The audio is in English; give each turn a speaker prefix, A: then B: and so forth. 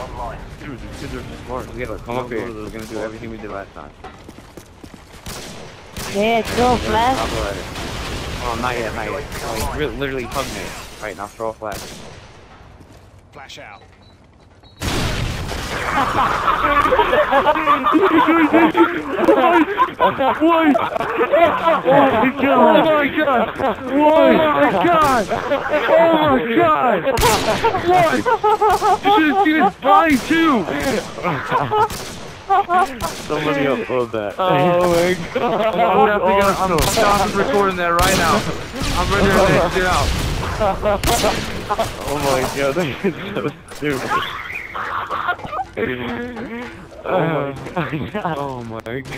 A: Dude, these kids are smart.
B: We gotta come up here. We're gonna do everything we did last time.
C: Yeah, throw a flash.
B: Oh, not yet, not yet. Oh, literally hug me. Alright, now throw a flash.
D: Flash out.
A: What? Oh my god! Oh my god! Oh my god! Oh my god! What? This is flying too!
B: Somebody upload that.
A: Oh my god! I'm stopping recording that right now. I'm ready to take it out.
B: Oh my god, that is so stupid. Oh my god.